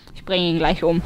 Ich bringe ihn gleich um.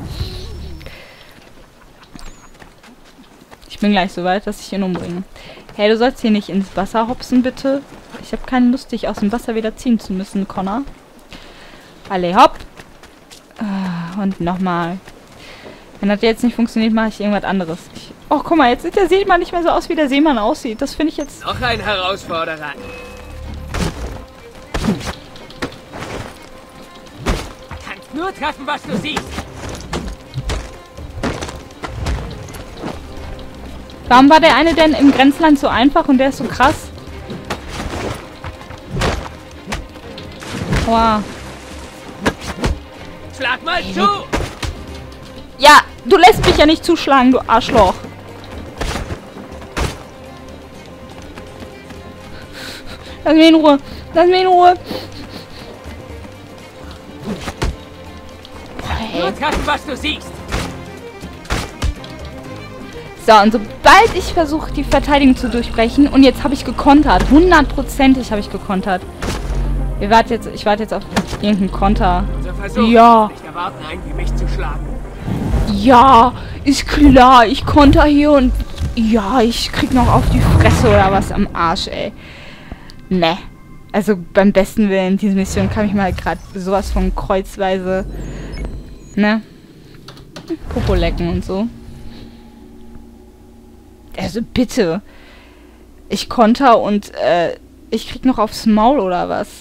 Ich bin gleich so weit, dass ich ihn umbringe. Hey, du sollst hier nicht ins Wasser hopsen, bitte. Ich habe keine Lust, dich aus dem Wasser wieder ziehen zu müssen, Connor. Alle, hopp. Und nochmal. Wenn das jetzt nicht funktioniert, mache ich irgendwas anderes. Oh, guck mal, jetzt sieht der Seemann nicht mehr so aus, wie der Seemann aussieht. Das finde ich jetzt... Noch ein Herausforderer. Kannst nur treffen, was du siehst. Warum war der eine denn im Grenzland so einfach und der ist so krass? Wow. Schlag mal zu! Ja, du lässt mich ja nicht zuschlagen, du Arschloch. Lass mich in Ruhe. Lass mich in Ruhe. Nur treffen, was du siehst. So, und sobald ich versuche, die Verteidigung zu durchbrechen, und jetzt habe ich gekontert, 100%ig habe ich gekontert. Ich warte jetzt auf irgendeinen Konter. Unser Versuch, Ja. nicht erwarten, einen wie mich zu schlagen. Ja, ist klar, ich konter hier und ja, ich krieg noch auf die Fresse oder was am Arsch, ey. Ne. Also beim besten Willen, diese Mission kann ich mal gerade sowas von kreuzweise, ne? Popo lecken und so. Also bitte. Ich konter und ich krieg noch aufs Maul oder was?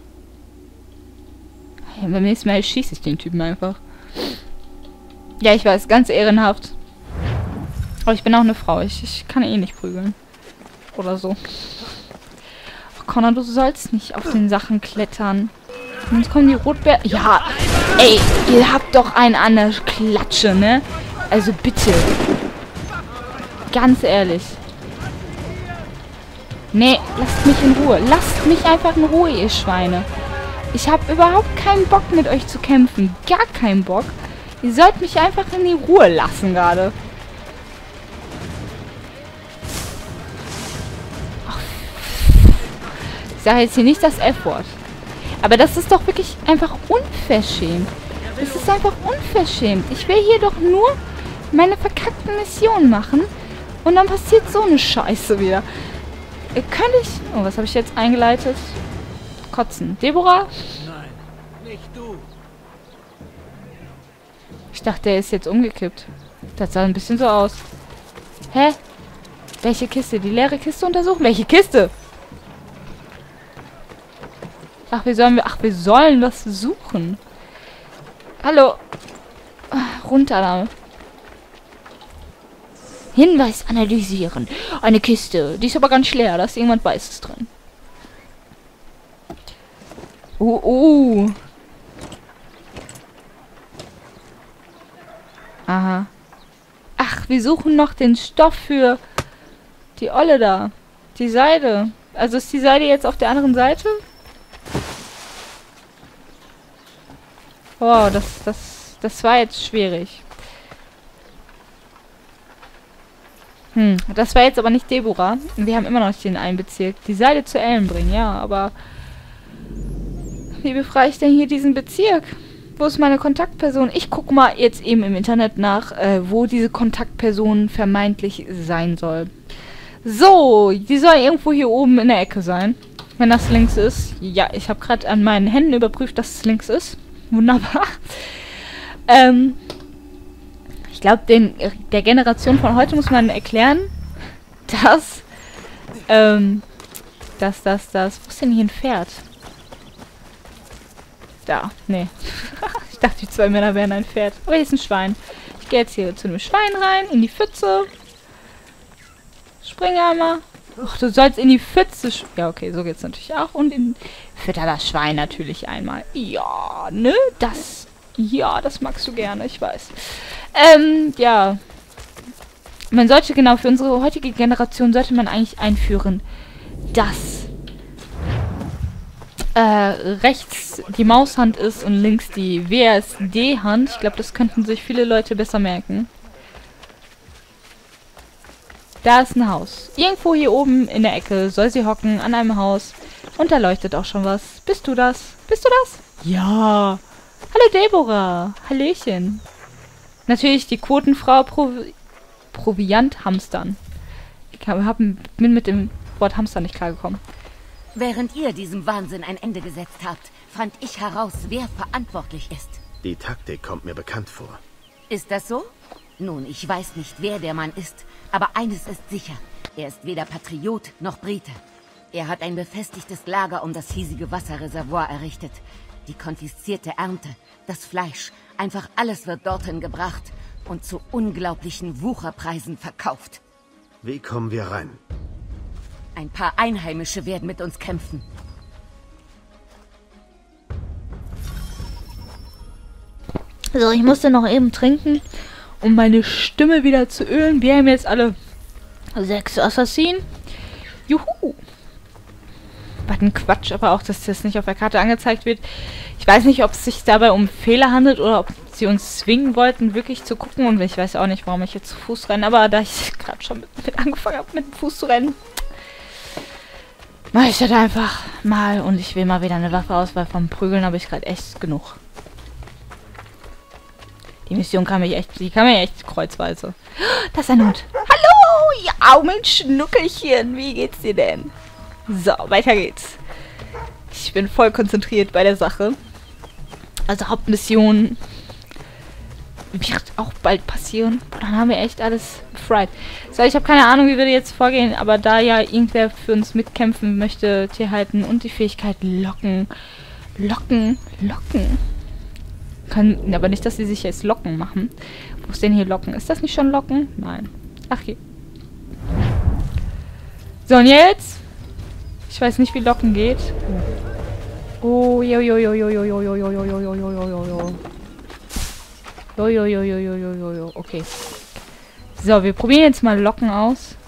Ja, beim nächsten Mal schieße ich den Typen einfach. Ja, ich weiß, ganz ehrenhaft. Aber ich bin auch eine Frau. Ich kann eh nicht prügeln. Oder so. Oh, Connor, du sollst nicht auf den Sachen klettern. Sonst kommen die Rotbär... Ja, ey, ihr habt doch einen an der Klatsche, ne? Also bitte. Ganz ehrlich. Nee, lasst mich in Ruhe. Lasst mich einfach in Ruhe, ihr Schweine. Ich habe überhaupt keinen Bock, mit euch zu kämpfen. Gar keinen Bock. Ihr sollt mich einfach in die Ruhe lassen gerade. Ich sage jetzt hier nicht das F-Wort. Aber das ist doch wirklich einfach unverschämt. Das ist einfach unverschämt. Ich will hier doch nur meine verkackten Missionen machen. Und dann passiert so eine Scheiße wieder. Könnte ich... Oh, was habe ich jetzt eingeleitet? Kotzen. Deborah? Nein, nicht du. Ich dachte, der ist jetzt umgekippt. Das sah ein bisschen so aus. Hä? Welche Kiste? Die leere Kiste untersuchen? Welche Kiste? Ach, wir sollen was suchen. Hallo. Runter da. Hinweis analysieren. Eine Kiste. Die ist aber ganz leer. Da ist irgendwas Weißes drin. Aha. Ach, wir suchen noch den Stoff für die Olle da. Die Seide. Also ist die Seide jetzt auf der anderen Seite? Wow, das war jetzt schwierig. Das war jetzt aber nicht Deborah. Wir haben immer noch nicht den einen Bezirk. Die Seide zu Ellen bringen, ja, aber... Wie befreie ich denn hier diesen Bezirk? Wo ist meine Kontaktperson? Ich gucke mal jetzt eben im Internet nach, wo diese Kontaktperson vermeintlich sein soll. So, die soll irgendwo hier oben in der Ecke sein. Wenn das links ist. Ja, ich habe gerade an meinen Händen überprüft, dass es links ist. Wunderbar. Ich glaube, der Generation von heute muss man erklären, dass, wo ist denn hier ein Pferd? Da, nee. Ich dachte, die zwei Männer wären ein Pferd. Aber hier ist ein Schwein. Ich gehe jetzt hier zu einem Schwein rein, in die Pfütze. Spring einmal. Ach, du sollst in die Pfütze... Ja, okay, so geht's natürlich auch. Und fütter das Schwein natürlich einmal. Ja, ne? Ja, das magst du gerne, ich weiß. Ja. Man sollte, genau, für unsere heutige Generation sollte man eigentlich einführen, dass rechts die Maushand ist und links die WASD-Hand. Ich glaube, das könnten sich viele Leute besser merken. Da ist ein Haus. Irgendwo hier oben in der Ecke soll sie hocken, an einem Haus. Und da leuchtet auch schon was. Bist du das? Bist du das? Ja. Hallo Deborah. Hallöchen. Natürlich die Quotenfrau Proviant hamstern. Bin mit dem Wort Hamster nicht klargekommen. Während ihr diesem Wahnsinn ein Ende gesetzt habt, fand ich heraus, wer verantwortlich ist. Die Taktik kommt mir bekannt vor. Ist das so? Nun, ich weiß nicht, wer der Mann ist, aber eines ist sicher. Er ist weder Patriot noch Brite. Er hat ein befestigtes Lager um das hiesige Wasserreservoir errichtet. Die konfiszierte Ernte, das Fleisch, einfach alles wird dorthin gebracht und zu unglaublichen Wucherpreisen verkauft. Wie kommen wir rein? Ein paar Einheimische werden mit uns kämpfen. So, ich musste noch eben trinken, um meine Stimme wieder zu ölen. Wir haben jetzt alle 6 Assassinen. Juhu! Was ein Quatsch, aber auch, dass das nicht auf der Karte angezeigt wird. Ich weiß nicht, ob es sich dabei um Fehler handelt oder ob sie uns zwingen wollten, wirklich zu gucken. Und ich weiß auch nicht, warum ich jetzt zu Fuß renne. Aber da ich gerade schon mit angefangen habe, mit dem Fuß zu rennen, mache ich das einfach mal. Und ich wähle mal wieder eine Waffe aus, weil vom Prügeln habe ich gerade echt genug. Die Mission kam mir echt kreuzweise. Das ist ein Hund. Hallo, ja, mein Schnuckelchen. Wie geht's dir denn? So, weiter geht's. Ich bin voll konzentriert bei der Sache. Also Hauptmission wird auch bald passieren. Dann haben wir echt alles befreit. So, ich habe keine Ahnung, wie wir jetzt vorgehen, aber da ja irgendwer für uns mitkämpfen möchte, Tierhalten und die Fähigkeit locken. Können, aber nicht, dass sie sich jetzt Locken machen. Wo ist denn hier Locken? Ist das nicht schon Locken? Nein. Ach, hier. So, und jetzt? Ich weiß nicht, wie Locken geht. Oh, okay. So, wir probieren jetzt mal Locken aus.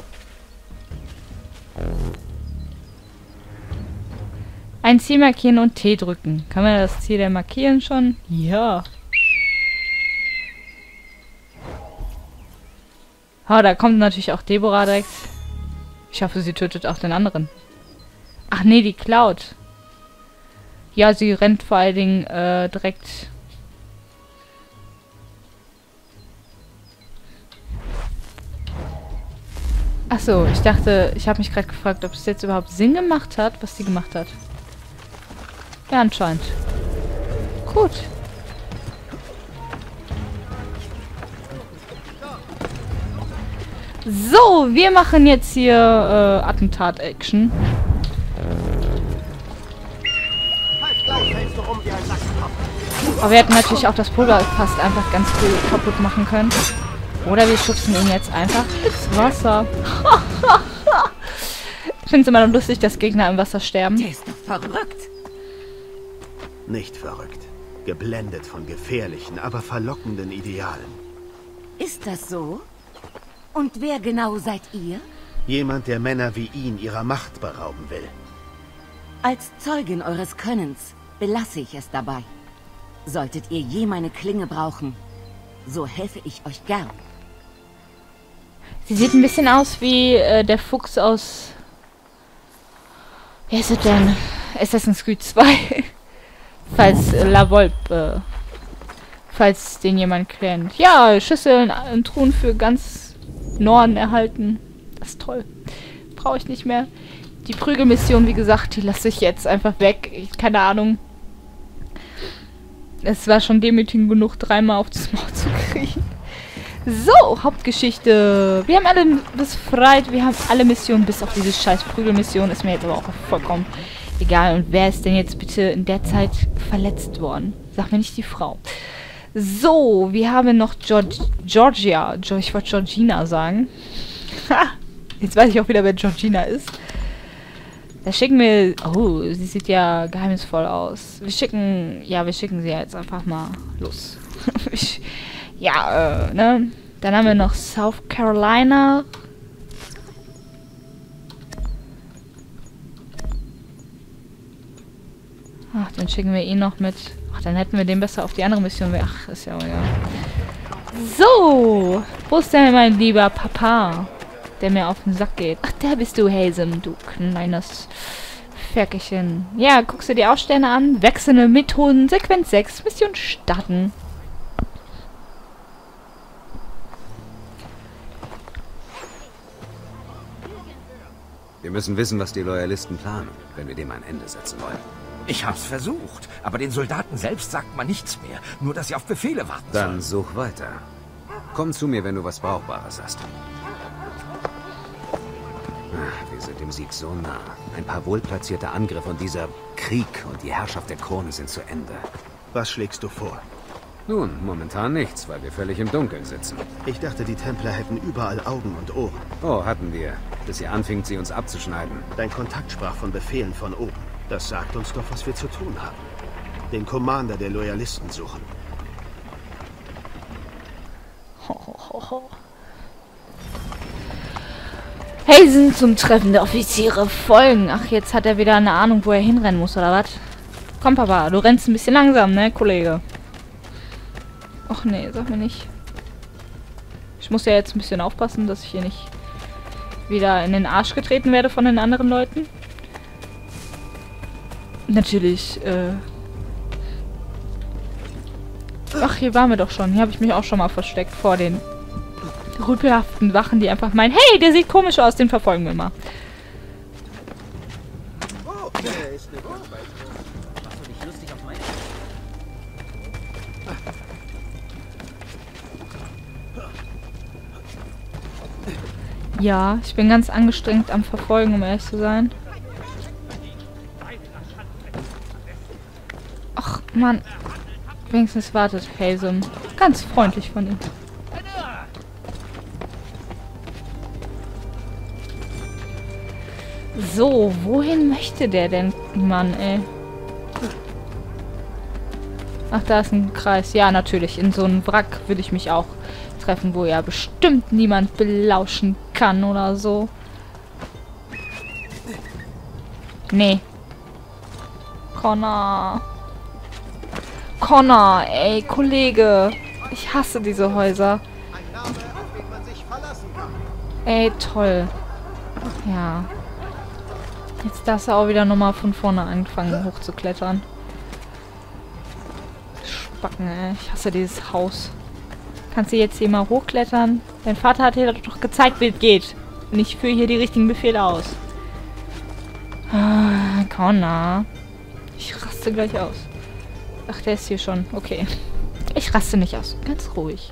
Ein Ziel markieren und T drücken. Kann man das Ziel denn markieren schon? Ja. Oh, da kommt natürlich auch Deborah direkt. Ich hoffe, sie tötet auch den anderen. Ach nee, die klaut. Ja, sie rennt vor allen Dingen direkt. Ach so, ich dachte, ich habe mich gerade gefragt, ob es jetzt überhaupt Sinn gemacht hat, was sie gemacht hat. Ja, anscheinend. Gut. So, wir machen jetzt hier Attentat-Action. Aber wir hätten natürlich auch das Pulverfass einfach ganz cool kaputt machen können. Oder wir schubsen ihn jetzt einfach ins Wasser. Ich finde es immer noch lustig, dass Gegner im Wasser sterben. Der ist doch verrückt. Nicht verrückt. Geblendet von gefährlichen, aber verlockenden Idealen. Ist das so? Und wer genau seid ihr? Jemand, der Männer wie ihn ihrer Macht berauben will. Als Zeugin eures Könnens belasse ich es dabei. Solltet ihr je meine Klinge brauchen, so helfe ich euch gern. Sie sieht ein bisschen aus wie der Fuchs aus... Wer ist es denn? Assassin's Creed 2. Falls La Volpe... falls den jemand kennt. Ja, Schüsseln und Truhen für ganz Norden erhalten. Das ist toll. Brauche ich nicht mehr. Die Prügelmission, wie gesagt, die lasse ich jetzt einfach weg. Keine Ahnung. Es war schon demütigend genug, 3-mal auf das Maul zu kriegen. So, Hauptgeschichte. Wir haben alle befreit. Wir haben alle Missionen, bis auf diese scheiß Prügelmission. Ist mir jetzt aber auch vollkommen egal. Und wer ist denn jetzt bitte in der Zeit verletzt worden? Sag mir nicht die Frau. So, wir haben noch Georgia. Ich wollte Georgina sagen. Jetzt weiß ich auch wieder, wer Georgina ist. Da schicken wir... Oh, sie sieht ja geheimnisvoll aus. Wir schicken sie jetzt einfach mal los. Ja, ne? Dann haben wir noch South Carolina. Ach, dann schicken wir ihn noch mit. Ach, dann hätten wir den besser auf die andere Mission. Ach, ist ja auch egal. So, wo ist denn mein lieber Papa, der mir auf den Sack geht? Ach, da bist du, Hazen, du kleines Ferkelchen. Ja, guckst du dir auch Sterne an? Wechselnde Methoden, Sequenz 6, Mission starten. Wir müssen wissen, was die Loyalisten planen, wenn wir dem ein Ende setzen wollen. Ich hab's versucht, aber den Soldaten selbst sagt man nichts mehr. Nur, dass sie auf Befehle warten sollen. Dann such weiter. Komm zu mir, wenn du was Brauchbares hast. Wir sind dem Sieg so nah. Ein paar wohlplatzierte Angriffe und dieser Krieg und die Herrschaft der Krone sind zu Ende. Was schlägst du vor? Nun, momentan nichts, weil wir völlig im Dunkeln sitzen. Ich dachte, die Templer hätten überall Augen und Ohren. Oh, hatten wir. Bis ihr anfingt, sie uns abzuschneiden. Dein Kontakt sprach von Befehlen von oben. Das sagt uns doch, was wir zu tun haben. Den Commander der Loyalisten suchen. Hazen zum Treffen der Offiziere folgen. Ach, jetzt hat er wieder eine Ahnung, wo er hinrennen muss, oder was? Komm, Papa, du rennst ein bisschen langsam, ne, Kollege? Ach nee, sag mir nicht. Ich muss ja jetzt ein bisschen aufpassen, dass ich hier nicht wieder in den Arsch getreten werde von den anderen Leuten. Natürlich, Ach, hier waren wir doch schon. Hier habe ich mich auch schon mal versteckt vor den rüpelhaften Wachen, die einfach meinen, hey, der sieht komisch aus, den verfolgen wir mal. Ja, ich bin ganz angestrengt am Verfolgen, um ehrlich zu sein. Ach, Mann. Wenigstens wartet Hazen. Ganz freundlich von ihm. So, wohin möchte der denn, Mann, ey? Ach, da ist ein Kreis. Ja, natürlich. In so einem Wrack würde ich mich auch treffen, wo ja bestimmt niemand belauschen kann oder so. Nee. Connor. Connor, ey, Kollege. Ich hasse diese Häuser. Ey, toll. Ja. Jetzt darfst du auch wieder nochmal von vorne anfangen, hochzuklettern. Spacken, ey. Ich hasse dieses Haus. Kannst du jetzt hier mal hochklettern? Dein Vater hat dir doch gezeigt, wie es geht. Und ich führe hier die richtigen Befehle aus. Ah, Connor. Ich raste gleich aus. Ach, der ist hier schon. Okay. Ich raste nicht aus. Ganz ruhig.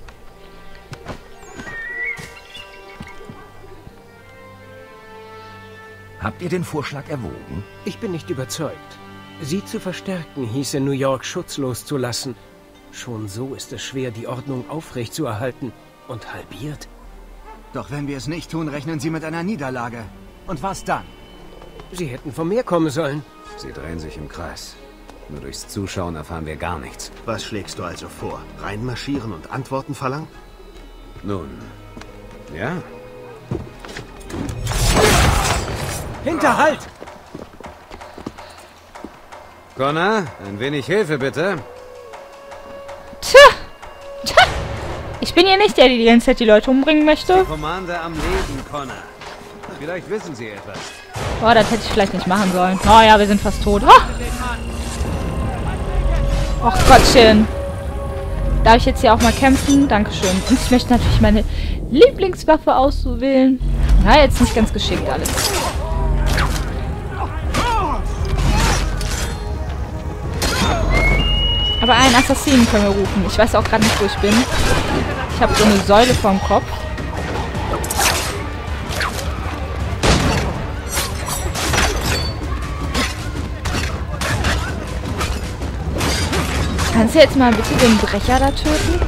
Habt ihr den Vorschlag erwogen? Ich bin nicht überzeugt. Sie zu verstärken hieße New York schutzlos zu lassen. Schon so ist es schwer, die Ordnung aufrechtzuerhalten. Und halbiert? Doch wenn wir es nicht tun, rechnen Sie mit einer Niederlage. Und was dann? Sie hätten von mir kommen sollen. Sie drehen sich im Kreis. Nur durchs Zuschauen erfahren wir gar nichts. Was schlägst du also vor? Reinmarschieren und Antworten verlangen? Nun, ja. Hinterhalt! Connor, ein wenig Hilfe bitte. Tja! Ich bin hier nicht der, der die ganze Zeit die Leute umbringen möchte. Commander am Leben, Connor. Vielleicht wissen Sie etwas. Oh, das hätte ich vielleicht nicht machen sollen. Oh ja, wir sind fast tot. Oh! Och Gottchen. Darf ich jetzt hier auch mal kämpfen? Dankeschön. Und ich möchte natürlich meine Lieblingswaffe auswählen. Na, jetzt nicht ganz geschickt alles. Aber einen Assassinen können wir rufen. Ich weiß auch gerade nicht, wo ich bin. Ich habe so eine Säule vorm Kopf. Kannst du jetzt mal bitte den Brecher da töten?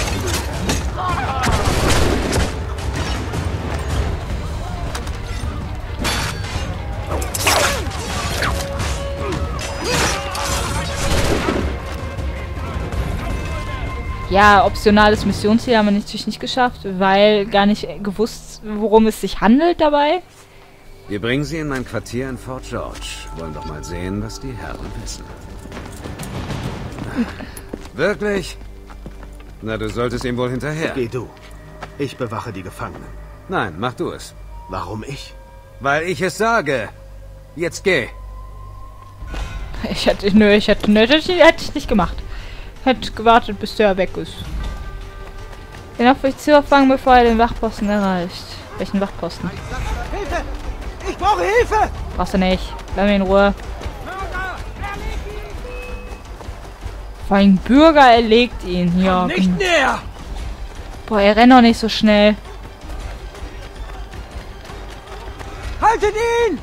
Ja, optionales Missionsziel haben wir natürlich nicht geschafft, weil gar nicht gewusst, worum es sich handelt dabei. Wir bringen Sie in mein Quartier in Fort George. Wollen doch mal sehen, was die Herren wissen. Wirklich? Na, du solltest ihm wohl hinterher. Geh du. Ich bewache die Gefangenen. Nein, mach du es. Warum ich? Weil ich es sage. Jetzt geh. hätte ich nicht gemacht. Hätte gewartet, bis der weg ist. Den Offizier fangen, bevor er den Wachposten erreicht. Welchen Wachposten? Hilfe! Ich brauche Hilfe! Brauchst du nicht. Lass mich in Ruhe. Vor allem Bürger erlegt ihn. Ja. Nicht näher! Boah, er rennt doch nicht so schnell. Haltet ihn!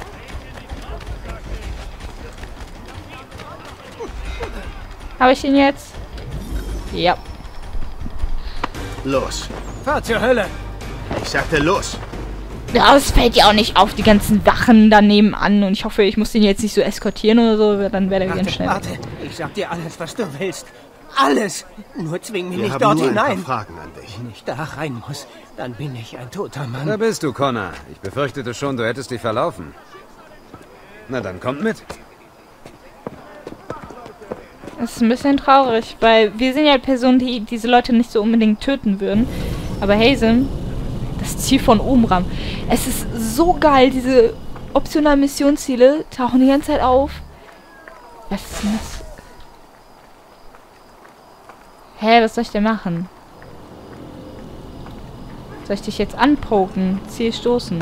Habe ich ihn jetzt? Ja. Los. Fahr zur Hölle! Ich sagte los. Ja, es fällt ja auch nicht auf, die ganzen Wachen daneben an. Und ich hoffe, ich muss den jetzt nicht so eskortieren oder so, dann wäre der ganz schnell. Warte, ich sag dir alles, was du willst. Alles! Nur zwing mich Wir nicht haben dort nur ein paar hinein. Fragen an dich. Wenn ich da rein muss, dann bin ich ein toter Mann. Da bist du, Connor. Ich befürchtete schon, du hättest dich verlaufen. Na dann, kommt mit. Das ist ein bisschen traurig, weil wir sind ja Personen, die diese Leute nicht so unbedingt töten würden. Aber Hazen, das Ziel von Omram. Es ist so geil, diese optionalen Missionsziele tauchen die ganze Zeit auf. Was ist denn das? Hä, was soll ich denn machen? Soll ich dich jetzt anpoken? Ziel stoßen.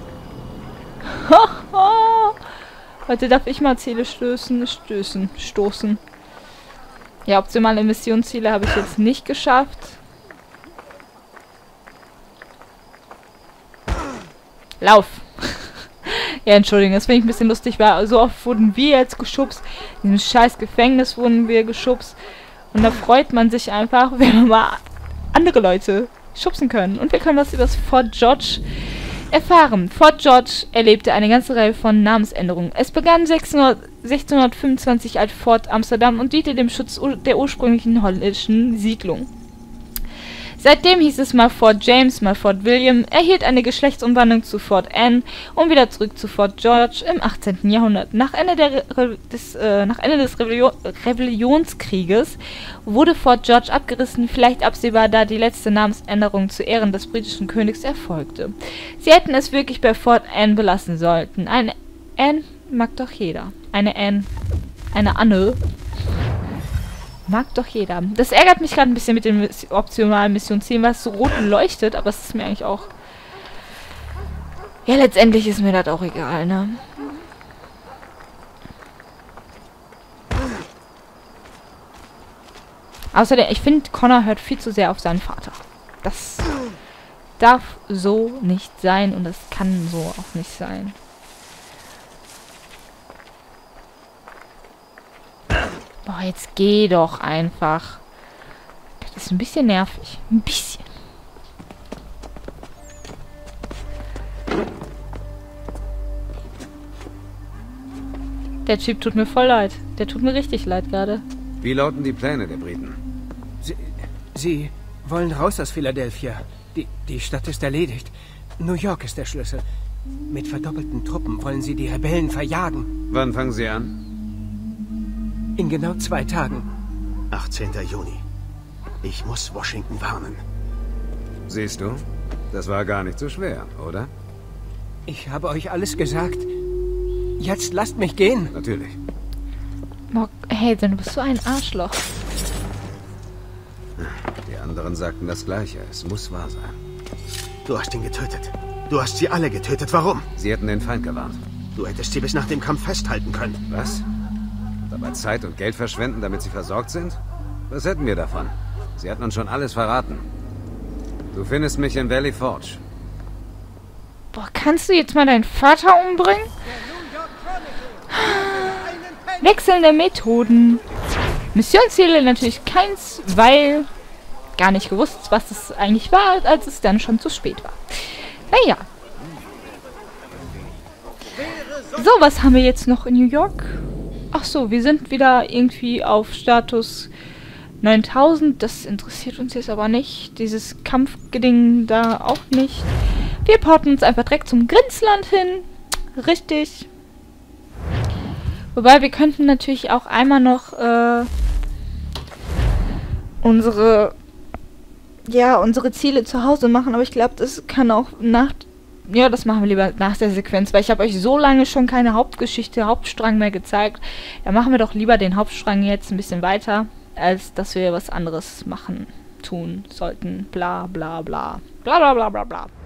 Heute darf ich mal Ziele stoßen. Ja, optimale Missionsziele habe ich jetzt nicht geschafft. Lauf! Ja, Entschuldigung, das finde ich ein bisschen lustig, weil so oft wurden wir jetzt geschubst. In diesem scheiß Gefängnis wurden wir geschubst. Und da freut man sich einfach, wenn wir mal andere Leute schubsen können. Und wir können das über das Fort George erfahren. Fort George erlebte eine ganze Reihe von Namensänderungen. Es begann 1625 als Fort Amsterdam und diente dem Schutz der ursprünglichen holländischen Siedlung. Seitdem hieß es mal Fort James, mal Fort William, erhielt eine Geschlechtsumwandlung zu Fort Anne und wieder zurück zu Fort George im 18. Jahrhundert. Nach Ende des Rebellionskrieges wurde Fort George abgerissen, vielleicht absehbar, da die letzte Namensänderung zu Ehren des britischen Königs erfolgte. Sie hätten es wirklich bei Fort Anne belassen sollten. Eine Anne mag doch jeder. Eine Anne mag doch jeder. Das ärgert mich gerade ein bisschen mit dem optionalen Missionsziel, weil es so rot leuchtet, aber es ist mir eigentlich auch... Ja, letztendlich ist mir das auch egal, ne? Außerdem, ich finde, Connor hört viel zu sehr auf seinen Vater. Das darf so nicht sein und das kann so auch nicht sein. Boah, jetzt geh doch einfach. Das ist ein bisschen nervig. Ein bisschen. Der Typ tut mir voll leid. Der tut mir richtig leid gerade. Wie lauten die Pläne der Briten? Sie wollen raus aus Philadelphia. Die Stadt ist erledigt. New York ist der Schlüssel. Mit verdoppelten Truppen wollen sie die Rebellen verjagen. Wann fangen sie an? In genau 2 Tagen. 18. Juni. Ich muss Washington warnen. Siehst du? Das war gar nicht so schwer, oder? Ich habe euch alles gesagt. Jetzt lasst mich gehen. Natürlich. Boah, hey, du bist so ein Arschloch. Die anderen sagten das Gleiche. Es muss wahr sein. Du hast ihn getötet. Du hast sie alle getötet. Warum? Sie hätten den Feind gewarnt. Du hättest sie bis nach dem Kampf festhalten können. Was? Dabei Zeit und Geld verschwenden, damit sie versorgt sind? Was hätten wir davon? Sie hatten uns schon alles verraten. Du findest mich in Valley Forge. Boah, kannst du jetzt mal deinen Vater umbringen? Wechselnde Methoden. Missionsziele natürlich keins, weil gar nicht gewusst, was es eigentlich war, als es dann schon zu spät war. Naja. So, was haben wir jetzt noch in New York? Ach so, wir sind wieder irgendwie auf Status 9000. Das interessiert uns jetzt aber nicht. Dieses Kampfgeding da auch nicht. Wir porten uns einfach direkt zum Grenzland hin. Richtig. Wobei, wir könnten natürlich auch einmal noch unsere Ziele zu Hause machen. Aber ich glaube, das kann auch nach Ja, das machen wir lieber nach der Sequenz, weil ich habe euch so lange schon keine Hauptgeschichte, Hauptstrang mehr gezeigt. Da machen wir doch lieber den Hauptstrang jetzt ein bisschen weiter, als dass wir was anderes machen, tun sollten. Bla bla bla. Bla bla bla bla bla.